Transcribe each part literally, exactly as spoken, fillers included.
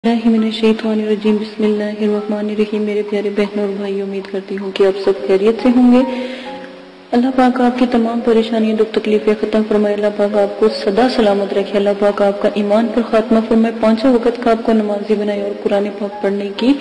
اللہ من الشیطان الرجیم بسم اللہ الرحمن الرحیم۔ میرے پیارے بہنوں اور بھائی، امید کرتی ہوں کہ آپ سب خیریت سے ہوں گے۔ اللہ پاک آپ کی تمام پریشانیاں دکھ تکلیفیں ختم فرمائے۔ اللہ پاک آپ کو سدا سلامت رکھے۔ اللہ پاک آپ کا ایمان پر خاتمہ فرمائے، پانچوں وقت کا آپ کو نمازی بنائے اور قرآن پاک پڑھنے کی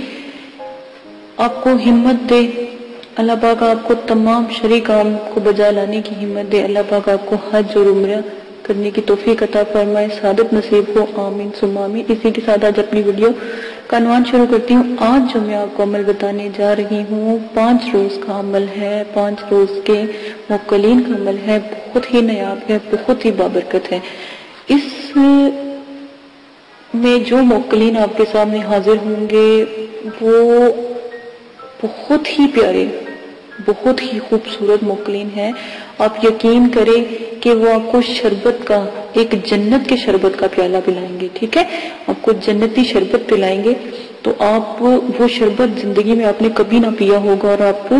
آپ کو ہمت دے۔ اللہ پاک آپ کو تمام شرعی کام کو بجا لانے کی ہمت دے۔ اللہ پاک آپ کو حج اور عمرہ کرنے کی توفیق عطا فرمائے، سعادت نصیب ہو، آمین ثم آمین۔ اسی کے ساتھ آج اپنی ویڈیو کا عنوان شروع کرتی ہوں۔ آج جو میں آپ کو عمل بتانے جا رہی ہوں، پانچ روز کا عمل ہے، پانچ روز کے موکلین کا عمل ہے، بہت ہی نایاب ہے، بہت ہی بابرکت ہے۔ اس میں جو موکلین آپ کے سامنے حاضر ہوں گے وہ بہت ہی پیارے، بہت ہی خوبصورت موکلین ہیں۔ آپ یقین کریں کہ وہ آپ کو شربت کا، ایک جنت کے شربت کا پیالہ پلائیں گے، ٹھیک ہے؟ آپ کو جنتی شربت پلائیں گے تو آپ وہ شربت زندگی میں آپ نے کبھی نہ پیا ہوگا، اور آپ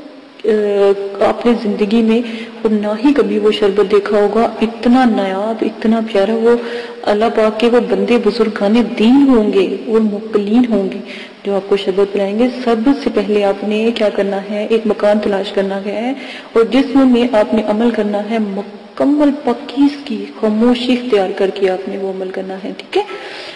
آپ نے زندگی میں اور نہ ہی کبھی وہ شربت دیکھا ہوگا۔ اتنا نایاب، اتنا پیارا، وہ اللہ پاک کے وہ بندے بزرگان دین ہوں گے اور موکلین ہوں گے جو آپ کو شربت پلائیں گے۔ سب سے پہلے آپ نے کیا کرنا ہے، ایک مکان تلاش کرنا ہے، اور جس میں آپ نے عمل کرنا ہے مکمل پاکیز کی خاموشی اختیار کر کے آپ نے وہ عمل کرنا ہے، ٹھیک ہے؟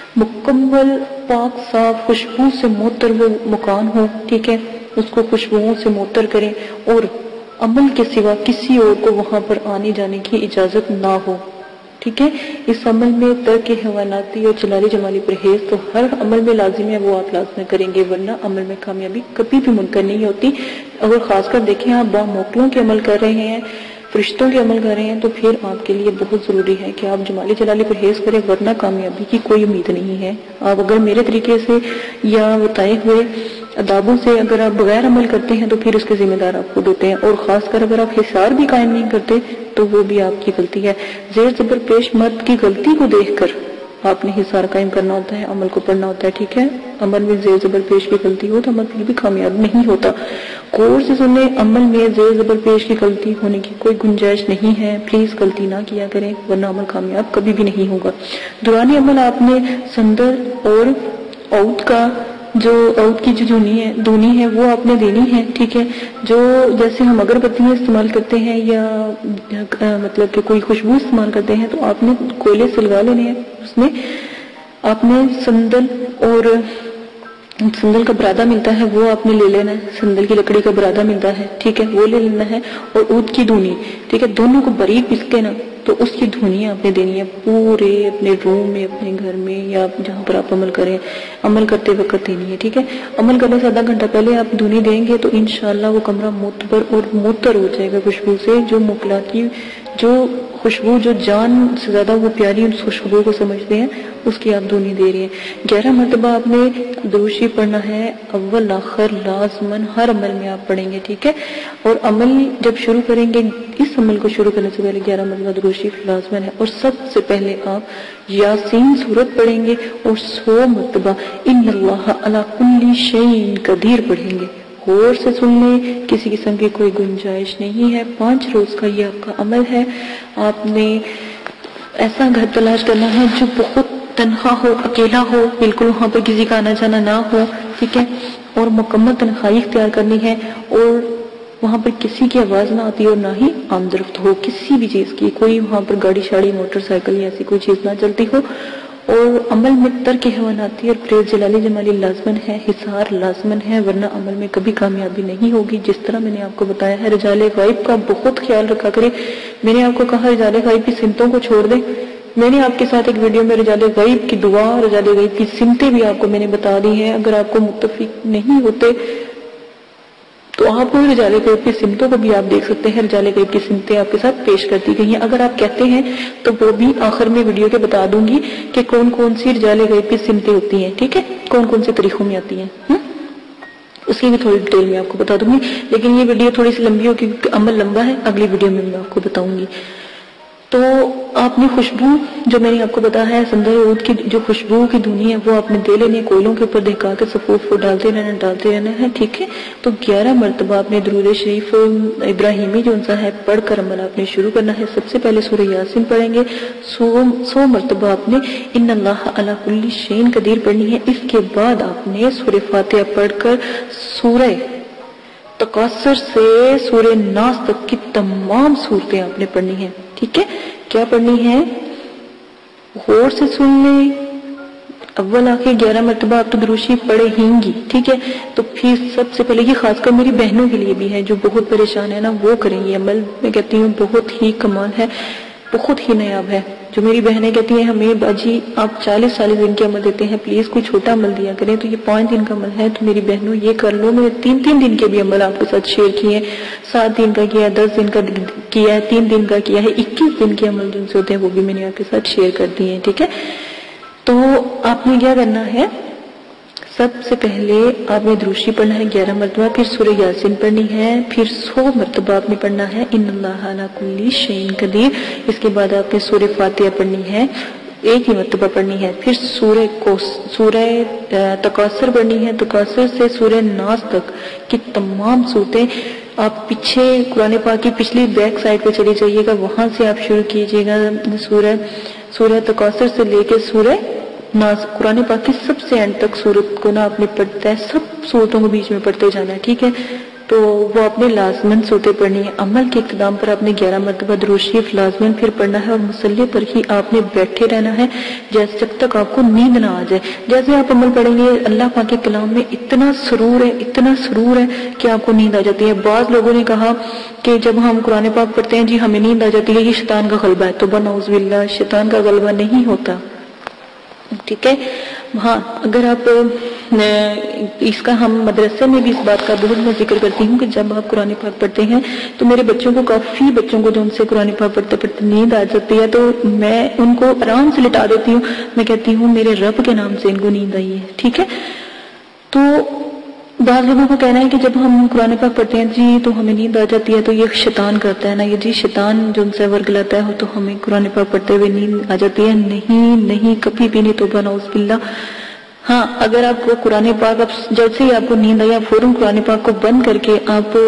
مکمل پاک صاف خوشبو سے معطر وہ مکان ہو، ٹھیک ہے؟ اس کو خوشبوؤں سے معطر کریں، اور عمل کے سوا کسی اور کو وہاں پر آنے جانے کی اجازت نہ ہو، ٹھیک ہے؟ اس عمل میں ترک حیواناتی اور جلالی جمالی پرہیز تو ہر عمل میں لازم ہے، وہ آپ لازم کریں گے، ورنہ عمل میں کامیابی کبھی بھی ممکن نہیں ہوتی۔ اگر خاص کر دیکھیں آپ با موکلوں کے عمل کر رہے ہیں، فرشتوں کے عمل کر رہے ہیں، تو پھر آپ کے لیے بہت ضروری ہے کہ آپ جمالی جلالی پرہیز کریں، ورنہ کامیابی کی کوئی امید نہیں ہے۔ آپ اگر میرے طریقے سے یا بتائے ہوئے آدابوں سے اگر آپ بغیر عمل کرتے ہیں تو پھر اس کے ذمہ دار آپ خود ہوتے ہیں، اور خاص کر اگر آپ حصار بھی قائم نہیں کرتے تو وہ بھی آپ کی غلطی ہے۔ زیر زبر پیش مرد کی غلطی کو دیکھ کر آپ نے حصار قائم کرنا ہوتا ہے، عمل کو پڑھنا ہوتا ہے، ٹھیک ہے؟ عمل میں زیر زبر پیش کی غلطی ہو تو عمل پھر بھی کامیاب نہیں ہوتا۔ غور سے سنیں، عمل میں زیر زبر پیش کی غلطی ہونے کی کوئی گنجائش نہیں ہے۔ پلیز غلطی نہ کیا کریں، ورنہ عمل کامیاب کبھی بھی نہیں ہوگا۔ دوران عمل آپ نے سندر اور عود کا جو عود کی جو دھنی ہے دھنی ہے وہ آپ نے دینی ہے، ٹھیک ہے؟ جو جیسے ہم اگربتیاں استعمال کرتے ہیں یا مطلب کہ کوئی خوشبو استعمال کرتے ہیں تو آپ نے کوئلے سے لگا لینے ہیں، اس میں آپ نے سندل اور سندل کا برادہ ملتا ہے وہ آپ نے لے لینا ہے، سندل کی لکڑی کا برادہ ملتا ہے، ٹھیک ہے؟ وہ لے لینا ہے، اور عود کی دھنی، ٹھیک ہے؟ دونوں کو باریک پیس کے نا تو اس کی دھنی آپ نے دینی ہے پورے اپنے روم میں، اپنے گھر میں، یا جہاں پر آپ عمل کریں، عمل کرتے وقت دینی ہے، ٹھیک ہے؟ عمل کرنے سے آدھا گھنٹہ پہلے آپ دھنی دیں گے تو انشاءاللہ وہ کمرہ معطر اور معطر ہو جائے گا خوشبو سے۔ جو موکلات کی جو خوشبو جو جان سے زیادہ وہ پیاری اس خوشبو کو سمجھتے ہیں، اس کی آپ دھنی دے رہی ہیں۔ گیارہ مرتبہ آپ نے درود شریف پڑھنا ہے، اول آخر لازمن ہر عمل میں آپ پڑھیں گے، ٹھیک ہے؟ اور عمل جب شروع کریں گے، اس عمل کو شروع کرنے سے پہلے گیارہ مرتبہ درود شریف لازمن ہے، اور سب سے پہلے آپ یاسین سورت پڑھیں گے، اور سو مرتبہ ان اللہ علی کل شیء قدیر پڑھیں گے۔ غور سے سن لیں، کسی قسم کی کوئی گنجائش نہیں ہے۔ پانچ روز کا یہ آپ کا عمل ہے۔ آپ نے ایسا گھر تلاش کرنا ہے جو بہت تنہا ہو، اکیلا ہو، بالکل وہاں پر کسی کا آنا جانا نہ ہو، ٹھیک ہے؟ اور مکمل تنہائی اختیار کرنی ہے، اور وہاں پر کسی کی آواز نہ آتی اور نہ ہی آمدرفت ہو کسی بھی چیز کی، کوئی وہاں پر گاڑی شاڑی موٹر سائیکل یا ایسی کوئی چیز نہ چلتی ہو۔ اور عمل میں ترک حیواناتی اور پریز جلالی جمالی لازمن ہے، حصار لازمن ہے، ورنہ عمل میں کبھی کامیابی نہیں ہوگی۔ جس طرح میں نے آپ کو بتایا ہے، رجال غائب کا بہت خیال رکھا کریں۔ میں نے آپ کو کہا رجال غائب کی سمتوں کو چھوڑ دیں۔ میں نے آپ کے ساتھ ایک ویڈیو میں رجال غائب کی دعا، رجال غائب کی سمتیں بھی آپ کو میں نے بتا دی ہیں۔ اگر آپ کو متفق نہیں ہوتے تو آپ کو رجال غیب کی سمتوں کو بھی آپ دیکھ سکتے ہیں، رجال غیب کی سمتیں آپ کے ساتھ پیش کر دی گئی ہیں۔ اگر آپ کہتے ہیں تو وہ بھی آخر میں ویڈیو کے بتا دوں گی کہ کون کون سی رجال غیب کی سمتیں ہوتی ہیں، ٹھیک ہے؟ کون کون سے طریقوں میں آتی ہیں، اس کی بھی تھوڑی ڈیٹیل میں آپ کو بتا دوں گی، لیکن یہ ویڈیو تھوڑی سی لمبی ہوگی کیونکہ عمل لمبا ہے، اگلی ویڈیو میں میں آپ کو بتاؤں گی۔ تو آپ نے خوشبو جو میں نے آپ کو بتایا ہے سندر عود کی جو خوشبو کی دھونی ہے وہ آپ نے دے لینی ہے، کوئلوں کے اوپر دہکا کے صفوف کو ڈالتے رہنا ڈالتے رہنا ہے، ٹھیک ہے. تو گیارہ مرتبہ آپ نے درود شریف ابراہیمی جو انسا ہے پڑھ کر عمل آپ نے شروع کرنا ہے. سب سے پہلے سورہ یاسین پڑھیں گے، سو سو مرتبہ آپ نے ان اللہ علی کل شیء قدیر پڑھنی ہے. اس کے بعد آپ نے سورہ فاتحہ پڑھ کر سورہ تکاثر سے سورہ ناس تک کی تمام صورتیں آپ نے پڑھنی ہیں، ٹھیک ہے. کیا پڑھنی ہے غور سے سن لیں، اول آخر گیارہ مرتبہ آپ تو درود شریف پڑھے ہیں گی، ٹھیک ہے. تو پھر سب سے پہلے یہ خاص کر میری بہنوں کے لیے بھی ہے جو بہت پریشان ہے نا، وہ کریں گے عمل. میں کہتی ہوں بہت ہی کمال ہے، بہت ہی نایاب ہے. جو میری بہنیں کہتی ہیں ہمیں باجی آپ چالیس چالیس دن کے عمل دیتے ہیں، پلیز کوئی چھوٹا عمل دیا کریں. تو یہ پانچ دن کا عمل ہے، تو میری بہنوں یہ کر لو. میں نے تین تین دن کے بھی عمل آپ کے ساتھ شیئر کیے، سات دن کا کیا، دس دن کا کیا ہے، تین دن کا کیا ہے، اکیس دن کے عمل جن سے ہوتے ہیں وہ بھی میں نے آپ کے ساتھ شیئر کر دیے ہیں، ٹھیک ہے. تو آپ نے کیا کرنا ہے، سب سے پہلے آپ نے درود شریف پڑھنا ہے گیارہ مرتبہ، پھر سورہ یاسین پڑھنی ہے، پھر سو مرتبہ آپ نے پڑھنا ہے ان اللہ علی کل شیء قدیر. اس کے بعد آپ نے سورہ فاتحہ پڑھنی ہے، ایک ہی مرتبہ پڑھنی ہے. پھر سورہ کو سورہ تکاثر پڑھنی ہے، تکاثر سے سورہ ناس تک کی تمام صورتیں آپ پیچھے قرآن پاک کی پچھلی بیک سائڈ پہ چلی جائیے گا، وہاں سے آپ شروع کیجیے گا. سورہ سورہ تکاثر سے لے کے سورہ ناس قرآن پاک کی سب سے اینڈ تک صورت کو نا آپ نے پڑھتا ہے، سب صورتوں کو بیچ میں پڑھتے جانا ہے، ٹھیک ہے. تو وہ آپ نے لازمن صورتیں پڑھنی ہے. عمل کے اقتدام پر آپ نے گیارہ مرتبہ درود شریف لازمن پھر پڑھنا ہے، اور مصلی پر ہی آپ نے بیٹھے رہنا ہے جیسے جب تک آپ کو نیند نہ آ جائے. جیسے آپ عمل پڑھیں گے اللہ پاک کے کلام میں اتنا سرور ہے، اتنا سرور ہے کہ آپ کو نیند آ جاتی ہے. بعض لوگوں نے کہا کہ جب ہم قرآن پاک پڑھتے ہیں جی ہمیں نیند آ جاتی ہے، یہ شیطان کا غلبہ ہے. تو بنعوذ باللہ، شیطان کا غلبہ نہیں ہوتا، ٹھیک ہے. ہاں اگر آپ اس کا ہم مدرسے میں بھی اس بات کا بہت میں ذکر کرتی ہوں کہ جب آپ قرآن پاک پڑھتے ہیں تو میرے بچوں کو کافی بچوں کو جو ان سے قرآن پاک پڑھتے پڑھتے نیند آ جاتی ہے، تو میں ان کو آرام سے لٹا دیتی ہوں. میں کہتی ہوں میرے رب کے نام سے ان کو نیند آئی ہے، ٹھیک ہے. تو بعض لوگوں کو کہنا ہے کہ جب ہم قرآن پاک پڑھتے ہیں جی تو ہمیں نیند آ جاتی ہے، تو یہ شیطان کرتا ہے نا، یہ جی شیطان جو ان سے ورگلاتا ہے تو ہمیں قرآن پاک پڑھتے ہوئے نیند آ جاتی ہے. نہیں نہیں، کبھی بھی نہیں، توبہ نعوذ باللہ. ہاں اگر آپ کو قرآن پاک اب جیسے ہی آپ کو نیند آئی آپ فوراً قرآن پاک کو بند کر کے آپ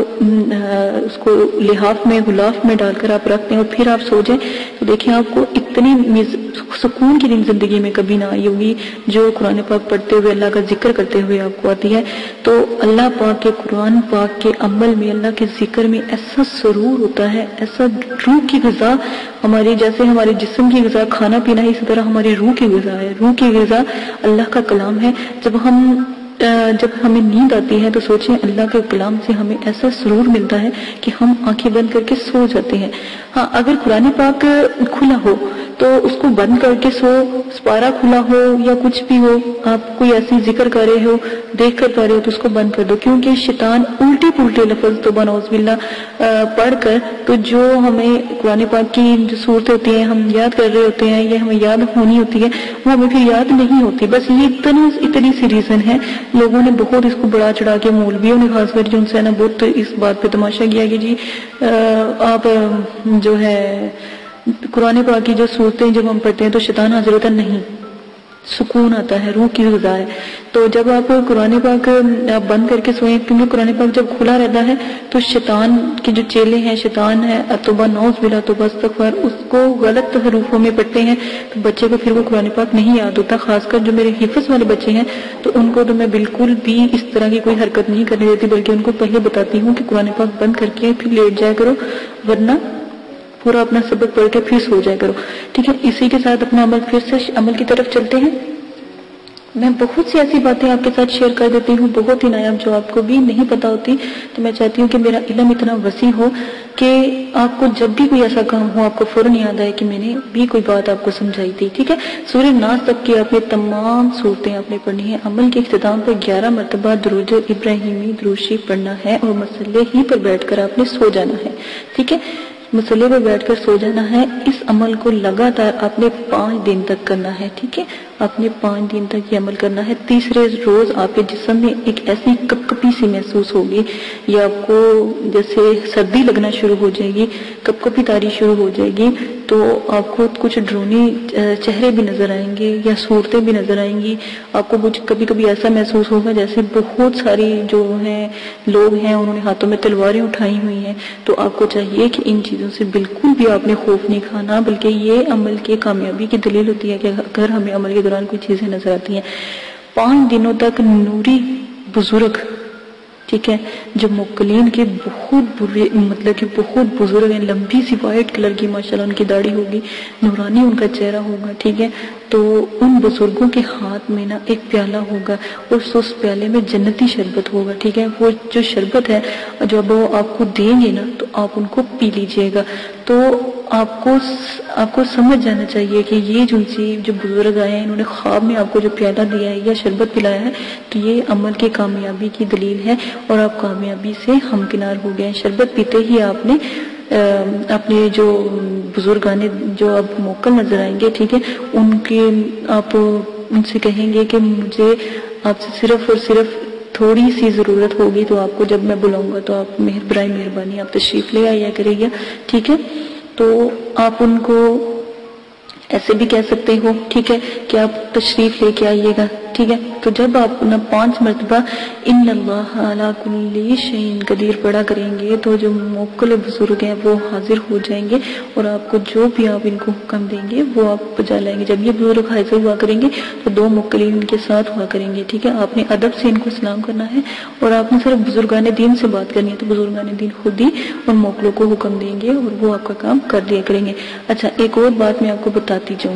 اس کو لحاف میں غلاف میں ڈال کر آپ رکھتے ہیں اور پھر آپ سو جائیں، تو دیکھیں آپ کو اتنی سکون کی نیند زندگی میں کبھی نہ آئی ہوگی جو قرآن پاک پڑھتے ہوئے اللہ کا ذکر کرتے ہوئے آپ کو آتی ہے. تو اللہ پاک کے قرآن پاک کے عمل میں، اللہ کے ذکر میں ایسا سرور ہوتا ہے، ایسا روح کی غذا ہماری، جیسے ہمارے جسم کی غذا کھانا پینا ہے، اسی طرح ہماری روح کی غذا ہے. روح کی غذا اللہ کا کلام ہے. جب ہم جب ہمیں نیند آتی ہے تو سوچیں اللہ کے کلام سے ہمیں ایسا سرور ملتا ہے کہ ہم آنکھیں بند کر کے سو جاتے ہیں. ہاں اگر قرآن پاک کھلا ہو تو اس کو بند کر کے سو، سپارہ کھلا ہو یا کچھ بھی ہو، آپ کوئی ایسی ذکر کر رہے ہو، دیکھ کر پا رہے ہو، تو اس کو بند کر دو، کیونکہ شیطان الٹے پلٹے لفظ تو بنعوذ باللہ پڑھ کر، تو جو ہمیں قرآن پاک کی جو صورتیں ہوتی ہیں ہم یاد کر رہے ہوتے ہیں یا ہمیں یاد ہونی ہوتی ہے وہ ہمیں پھر یاد نہیں ہوتی. بس یہ اتنی اتنی سی ریزن ہے. لوگوں نے بہت اس کو بڑا چڑھا کے، مولویوں نے خاص کر جو ان سے نا بہت اس بات پہ تماشا کیا کہ جی آپ جو ہے قرآن پاک کی جو صورتیں جب ہم پڑھتے ہیں تو شیطان حاضر ہوتا نہیں، سکون آتا ہے، روح کی غذا ہے. تو جب آپ قرآن پاک آپ بند کر کے سوئیں، کیونکہ قرآن پاک جب کھلا رہتا ہے تو شیطان کے جو چیلے ہیں، شیطان ہے توبہ نعوذ باللہ توبہ استغفار، اس کو غلط حروفوں میں پڑھتے ہیں تو بچے کو پھر وہ قرآن پاک نہیں یاد ہوتا. خاص کر جو میرے حفظ والے بچے ہیں تو ان کو تو میں بالکل بھی اس طرح کی کوئی حرکت نہیں کرنے دیتی، بلکہ ان کو پہلے بتاتی ہوں کہ قرآن پاک بند کر کے پھر لیٹ جایا کرو، ورنہ پورا اپنا سبق پڑھ کے پھر سو جایا کرو، ٹھیک ہے. اسی کے ساتھ اپنا عمل پھر سے عمل کی طرف چلتے ہیں. میں بہت سی ایسی باتیں آپ کے ساتھ شیئر کر دیتی ہوں بہت ہی نایاب جو آپ کو بھی نہیں پتا ہوتی. تو میں چاہتی ہوں کہ میرا علم اتنا وسیع ہو کہ آپ کو جب بھی کوئی ایسا کام ہو آپ کو فوراً یاد آئے کہ میں نے بھی کوئی بات آپ کو سمجھائی تھی، ٹھیک ہے. سورہ ناس تک کی آپ نے تمام صورتیں آپ نے پڑھنی ہیں. عمل کے اختتام پر گیارہ مرتبہ درود ابراہیمی درود شریف پڑھنا ہے اور مصلی ہی پر بیٹھ کر آپ نے سو جانا ہے، ٹھیک ہے. مصلی پر بیٹھ کر سو جانا ہے. اس عمل کو لگاتار آپ نے پانچ دن تک کرنا ہے، ٹھیک ہے. آپ نے پانچ دن تک یہ عمل کرنا ہے. تیسرے روز آپ کے جسم میں ایک ایسی کپ کپی سی محسوس ہوگی، یا آپ کو جیسے سردی لگنا شروع ہو جائے گی، کپ کپی تاری شروع ہو جائے گی، تو آپ کو کچھ ڈرونی چہرے بھی نظر آئیں گے یا صورتیں بھی نظر آئیں گی. آپ کو کچھ کبھی کبھی ایسا محسوس ہوگا جیسے بہت ساری جو ہیں لوگ ہیں انہوں نے ہاتھوں میں تلواریں اٹھائی ہوئی ہیں. تو آپ کو چاہیے کہ ان چیزوں سے بالکل بھی آپ نے خوف نہیں کھانا، بلکہ یہ عمل کی کامیابی کی دلیل ہوتی ہے کہ اگر ہمیں عمل کے دوران کوئی چیزیں نظر آتی ہیں. پانچ دنوں تک نوری بزرگ، ٹھیک ہے، جو موکلین کے بہت برے مطلب کہ بہت بزرگ ہیں، لمبی سی وائٹ کلر کی ماشاءاللہ ان کی داڑھی ہوگی، نورانی ان کا چہرہ ہوگا، ٹھیک ہے. تو ان بزرگوں کے ہاتھ میں نا ایک پیالہ ہوگا، اور اس پیالے میں جنتی شربت ہوگا، ٹھیک ہے. وہ جو شربت ہے جب وہ آپ کو دیں گے نا تو آپ ان کو پی لیجئے گا. تو آپ کو آپ کو سمجھ جانا چاہیے کہ یہ جو چیز جو بزرگ آئے ہیں انہوں نے خواب میں آپ کو جو پیالہ دیا ہے یا شربت پلایا ہے تو یہ عمل کی کامیابی کی دلیل ہے، اور آپ کامیابی سے ہمکنار ہو گئے ہیں. شربت پیتے ہی آپ نے اپنے جو بزرگان جو آپ موکل نظر آئیں گے، ٹھیک ہے، ان کے آپ ان سے کہیں گے کہ مجھے آپ سے صرف اور صرف تھوڑی سی ضرورت ہوگی، تو آپ کو جب میں بلاؤں گا تو آپ مہر برائے مہربانی آپ تشریف لے آیا کرے گا، ٹھیک ہے. تو آپ ان کو ایسے بھی کہہ سکتے ہو، ٹھیک ہے، کہ آپ تشریف لے کے آئیے گا، ٹھیک ہے. تو جب آپ اپنا پانچ مرتبہ ان اللہ علی کل شیء قدیر پڑھا کریں گے تو جو موکل بزرگ ہیں وہ حاضر ہو جائیں گے، اور آپ کو جو بھی آپ ان کو حکم دیں گے وہ آپ بجا لائیں گے. جب یہ بزرگ حاضر ہوا کریں گے تو دو موکلین ان کے ساتھ ہوا کریں گے، ٹھیک ہے. آپ نے ادب سے ان کو سلام کرنا ہے، اور آپ نے صرف بزرگان دین سے بات کرنی ہے، تو بزرگان دین خود ہی ان موکلوں کو حکم دیں گے اور وہ آپ کا کام کر دیا کریں گے. اچھا، ایک اور بات میں آپ کو بتاتی جاؤں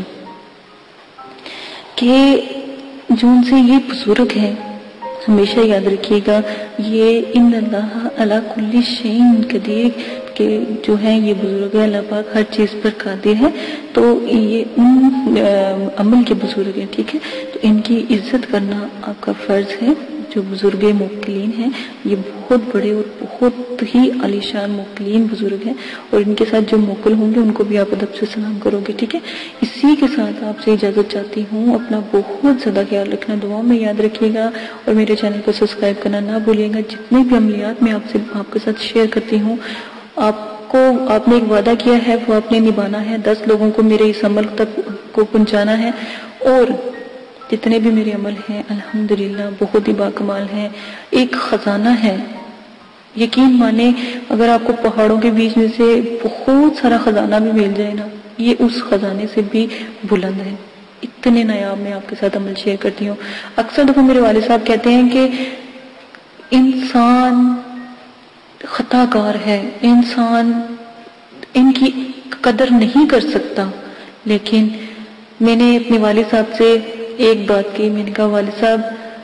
کہ جو ان سے یہ بزرگ ہیں، ہمیشہ یاد رکھیے گا، یہ ان اللہ علی کل شیء قدیر کہ جو ہیں یہ بزرگ ہے، اللہ پاک ہر چیز پر قادر ہے. تو یہ ان عمل کے بزرگ ہیں، ٹھیک ہے. تو ان کی عزت کرنا آپ کا فرض ہے. جو بزرگ موکلین ہیں یہ بہت بڑے اور بہت ہی عالیشان موکلین بزرگ ہیں، اور ان کے ساتھ جو موکل ہوں گے ان کو بھی آپ ادب سے سلام کرو گے، ٹھیک ہے. اسی کے ساتھ آپ سے اجازت چاہتی ہوں. اپنا بہت زیادہ خیال رکھنا، دعاؤں میں یاد رکھیے گا، اور میرے چینل کو سبسکرائب کرنا نہ بھولیے گا. جتنے بھی عملیات میں آپ سے آپ کے ساتھ شیئر کرتی ہوں، آپ کو آپ نے ایک وعدہ کیا ہے وہ آپ نے نبھانا ہے. دس لوگوں کو میرے اس عمل تک کو پہنچانا ہے، اور جتنے بھی میرے عمل ہیں الحمدللہ بہت ہی باکمال ہیں. ایک خزانہ ہے، یقین مانے اگر آپ کو پہاڑوں کے بیچ میں سے بہت سارا خزانہ بھی مل جائے نا، یہ اس خزانے سے بھی بلند ہے. اتنے نایاب میں آپ کے ساتھ عمل شیئر کرتی ہوں. اکثر دفعہ میرے والد صاحب کہتے ہیں کہ انسان خطا کار ہے، انسان ان کی قدر نہیں کر سکتا. لیکن میں نے اپنے والد صاحب سے ایک بات کی، میں نے کہا والد صاحب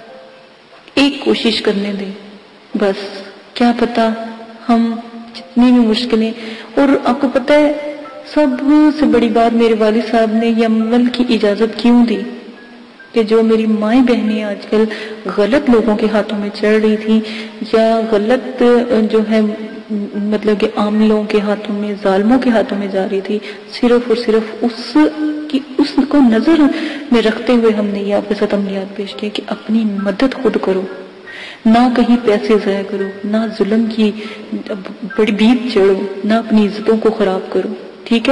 ایک کوشش کرنے دیں بس، کیا پتا ہم جتنی بھی مشکلیں. اور آپ کو پتہ ہے سب سے بڑی بات میرے والد صاحب نے یہ عمل کی اجازت کیوں دی کہ جو میری مائیں بہنیں آج کل غلط لوگوں کے ہاتھوں میں چڑھ رہی تھی، یا غلط جو ہے مطلب کہ عاملوں کے ہاتھوں میں، ظالموں کے ہاتھوں میں جا رہی تھی، صرف اور صرف اس کی اس کو نظر میں رکھتے ہوئے ہم نے یہ آپ کے ساتھ عملیات پیش کیا کہ اپنی مدد خود کرو، نہ کہیں پیسے ضائع کرو، نہ ظلم کی بڑی بھیت چڑھو، نہ اپنی عزتوں کو خراب کرو، ٹھیک ہے.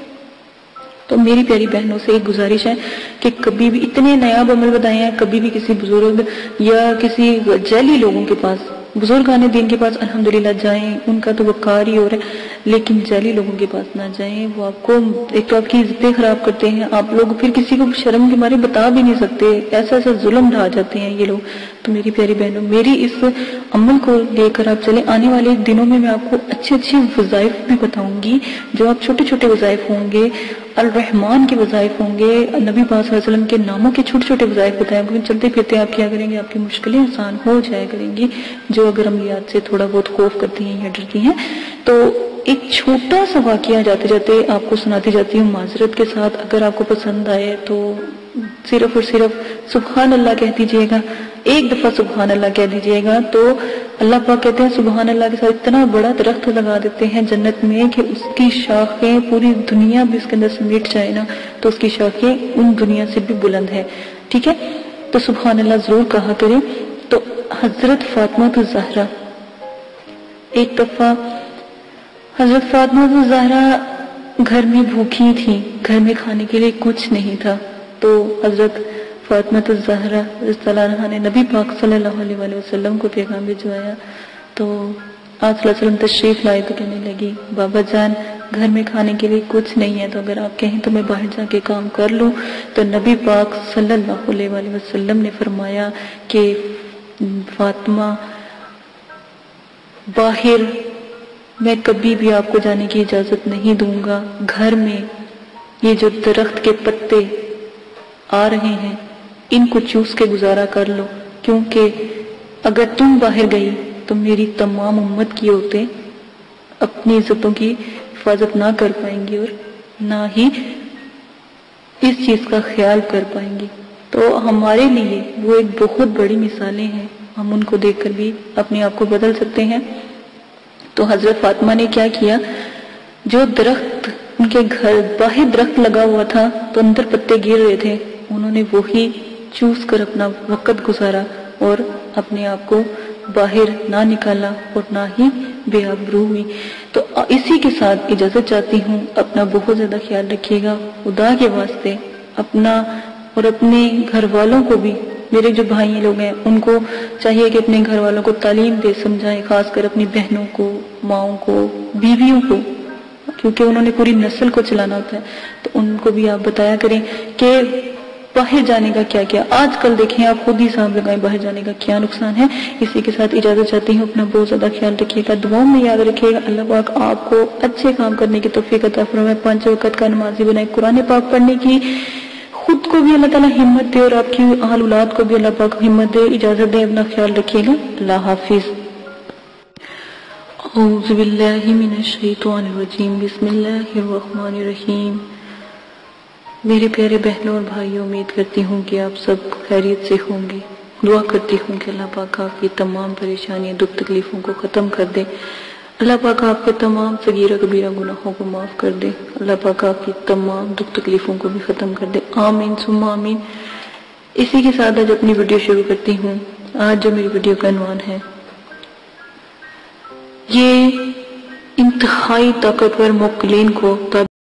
تو میری پیاری بہنوں سے ایک گزارش ہے کہ کبھی بھی اتنے نایاب عمل بتائے ہیں، کبھی بھی کسی بزرگ یا کسی جعلی لوگوں کے پاس، بزرگان دین کے پاس الحمدللہ جائیں، ان کا تو وقار ہی ہو رہا ہے، لیکن جعلی لوگوں کے پاس نہ جائیں. وہ آپ کو ایک تو آپ کی عزتیں خراب کرتے ہیں، آپ لوگ پھر کسی کو شرم کے مارے بتا بھی نہیں سکتے، ایسا ایسا ظلم ڈھا جاتے ہیں یہ لوگ. تو میری پیاری بہنوں، میری اس عمل کو لے کر آپ چلیں. آنے والے دنوں میں میں آپ کو اچھے اچھے وظائف بھی بتاؤں گی، جو آپ چھوٹے چھوٹے وظائف ہوں گے، الرحمن کے وظائف ہوں گے، نبی پاک صلی اللہ علیہ وسلم کے ناموں کے چھوٹے چھوٹے وظائف بتائیں گے. چلتے پھرتے آپ کیا کریں گے، آپ کی مشکلیں آسان ہو جایا کریں گی. جو اگر عملیات سے تھوڑا بہت خوف کرتی ہیں یا ڈرتی ہیں، تو ایک چھوٹا سا واقعہ جاتے جاتے آپ کو سناتی جاتی ہوں معذرت کے ساتھ. اگر آپ کو پسند آئے تو صرف اور صرف سبحان اللہ کہہ دیجئے گا، ایک دفعہ سبحان اللہ کہہ دیجئے گا تو اللہ پاک کہتے ہیں سبحان اللہ کے ساتھ اتنا بڑا درخت لگا دیتے ہیں جنت میں کہ اس کی شاخیں پوری دنیا بھی اس کے اندر سمیٹ جائے نا تو اس کی شاخیں ان دنیا سے بھی بلند ہے. ٹھیک ہے، تو سبحان اللہ ضرور کہا کریں. تو حضرت فاطمہ الزہرا، ایک دفعہ حضرت فاطمہ الزہرا گھر میں بھوکی تھی، گھر میں کھانے کے لیے کچھ نہیں تھا. تو حضرت فاطمہ الزہرا رضی اللہ عنہا نے نبی پاک صلی اللہ علیہ وآلہ وسلم کو پیغام بھجوایا. تو آپ صلی اللہ علیہ وسلم تشریف لائے تو کہنے لگی بابا جان گھر میں کھانے کے لیے کچھ نہیں ہے، تو اگر آپ کہیں تو میں باہر جا کے کام کر لوں. تو نبی پاک صلی اللہ علیہ وآلہ وسلم نے فرمایا کہ فاطمہ باہر میں کبھی بھی آپ کو جانے کی اجازت نہیں دوں گا، گھر میں یہ جو درخت کے پتے آ رہے ہیں ان کو چوس کے گزارا کر لو، کیونکہ اگر تم باہر گئی تو میری تمام امت کی عورتیں اپنی عزتوں کی حفاظت نہ کر پائیں گی اور نہ ہی اس چیز کا خیال کر پائیں گی. تو ہمارے لیے وہ ایک بہت بڑی مثالیں ہیں، ہم ان کو دیکھ کر بھی اپنے آپ کو بدل سکتے ہیں. تو حضرت فاطمہ نے کیا کیا، جو درخت ان کے گھر باہر درخت لگا ہوا تھا تو اندر پتے گر رہے تھے، انہوں نے وہی چوس کر اپنا وقت گزارا اور اپنے آپ کو باہر نہ نکالا اور نہ ہی بے آبرو ہوئی. تو اسی کے ساتھ اجازت چاہتی ہوں، اپنا بہت زیادہ خیال رکھیے گا خدا کے واسطے، اپنا اور اپنے گھر والوں کو بھی. میرے جو بھائی لوگ ہیں ان کو چاہیے کہ اپنے گھر والوں کو تعلیم دے، سمجھائے، خاص کر اپنی بہنوں کو، ماؤں کو، بیویوں کو، کیونکہ انہوں نے پوری نسل کو چلانا ہوتا ہے. تو ان کو بھی آپ بتایا کریں کہ باہر جانے کا کیا کیا. آج کل دیکھیں آپ خود ہی حساب لگائیں باہر جانے کا کیا نقصان ہے. اسی کے ساتھ اجازت چاہتی ہوں، اپنا بہت زیادہ خیال رکھیے گا، دعاؤں میں یاد رکھیے گا. اللہ پاک آپ کو اچھے کام کرنے کی توفیق عطا فرمائے، پانچ وقت کا نمازی بنائے، قرآن پاک پڑھنے کی خود کو بھی اللہ تعالیٰ ہمت دے اور آپ کی اہل اولاد کو بھی اللہ پاک ہمت دے. اجازت دے، اپنا خیال رکھیے گا. اللہ حافظ. اعوذ باللہ من الشیطان الرجیم، بسم اللہ الرحمن الرحیم. میرے پیارے بہنوں اور بھائیوں، امید کرتی ہوں کہ آپ سب خیریت سے ہوں گے. دعا کرتی ہوں کہ اللہ پاک آپ کی تمام پریشانیاں، دکھ تکلیفوں کو ختم کر دے. اللہ پاک آپ کے تمام صغیرہ کبیرہ گناہوں کو معاف کر دے. اللہ پاک آپ کی تمام دکھ تکلیفوں کو بھی ختم کر دے. آمین ثم آمین. اسی کے ساتھ آج اپنی ویڈیو شروع کرتی ہوں. آج جو میری ویڈیو کا عنوان ہے، یہ انتہائی طاقتور موکلین کو